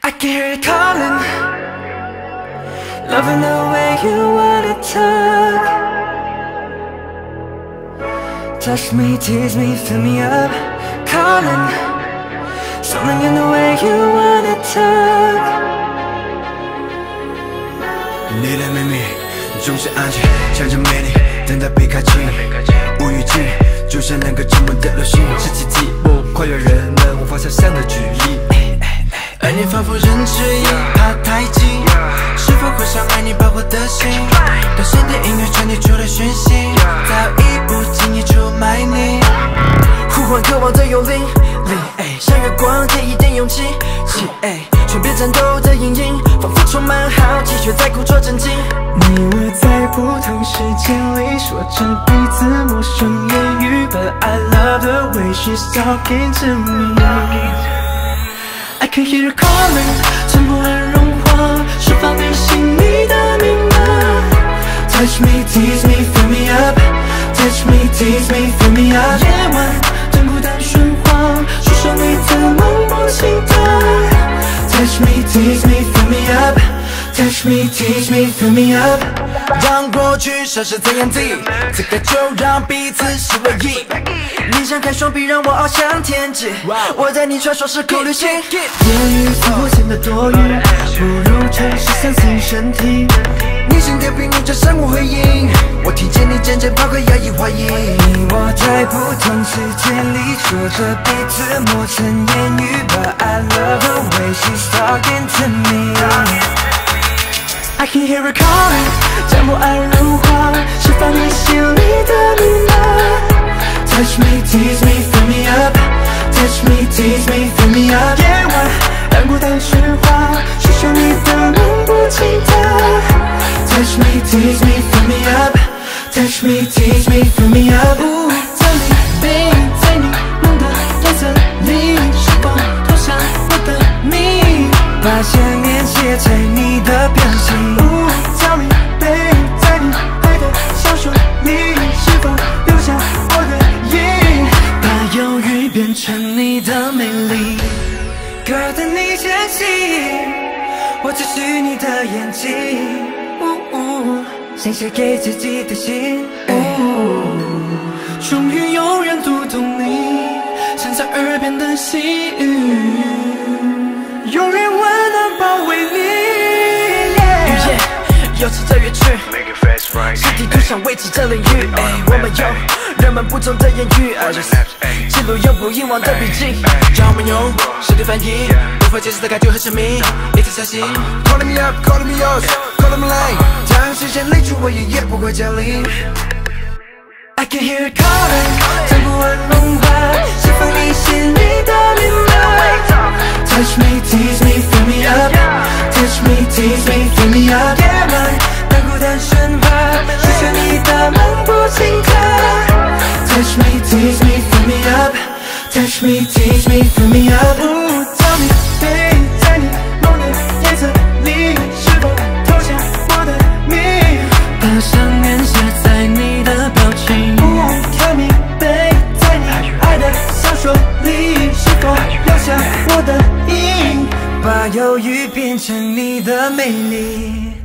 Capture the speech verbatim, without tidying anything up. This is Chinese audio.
I can hear it calling, loving the way you wanna talk. Touch me, tease me, fill me up, calling. Something in the way you wanna talk. 你的秘密总是安静，像着美丽，等待被开启。无预警，就像那个沉默的流星，是奇迹，不跨越人们无法想象的距离。而你仿佛人质一，怕太近，是否会伤害你保护的心？当身的音乐传递出的讯息，早已不经意出卖你。呼唤渴望的幽灵，灵像月光给一点勇气，气全别战斗的阴影，仿佛充满好奇，却在故作镇静。 你我在不同时间里说着彼此陌生言语 ，But I love the way she's talking to me。I can hear her calling， 沉默而融化，释放你心里的密码。Touch me, tease me, fill me up. Touch me, tease me, fill me up. 夜晚真孤单喧哗，诉说你的梦不心跳。Touch me, tease me, fill me up. Touch me, tease me, fill me up. 让过去消失在眼底，此刻就让彼此是唯一。你张开双臂，让我翱翔天际。我带你穿梭时空旅行。 言语似乎显得多余，不如诚实相信身体。 你心跳频率着相互回应，我听见你渐渐抛开压抑怀疑。 你我在不同时间里说着彼此陌生言语 ，But I love the way she's talking to me。I can hear her calling， 将不安融化，释放你心里的密码。Touch me, tease me, fill me up. Touch me, tease me, fill me up. 夜晚让孤单喧哗，诉说你的梦不轻踏。Touch me, tease me, fill me up. Touch me, tease me, fill me up. 在你背影，在你梦的颜色里，是否投下我的谜？把想念写在你的表情。Tell me, babe， 在你爱的小说里，是否留下我的影？把忧郁变成你的美丽。Girl， 等你前行，我只是你的眼睛。想写给自己的信。终于有人读懂你像在耳边的细语，永远温暖包围你。 语言由此在远去，是地图上未知的领域。我们有人们不同的言语，记录永不遗忘的笔记，让我们用身体翻译无法解释的感觉和神秘，一直相信。Calling me up, calling me yours, calling me line， 当时间离去，我也也不会降临。 I can hear it calling， 将不安融化，释放你心里的密码。Touch me, tease me, fill me up. Touch me, tease me, fill me up. 夜晚当孤单喧哗，诉说你的梦不轻踏。Touch me, tease me, fill me up. Touch me, tease me, fill me up. Tell me, babe， 在你梦的颜色里，是否投下我的谜？把想念写在你的表情。Tell me, babe， 在你爱的小说里，是否留下我的影？把忧郁变成你的美丽。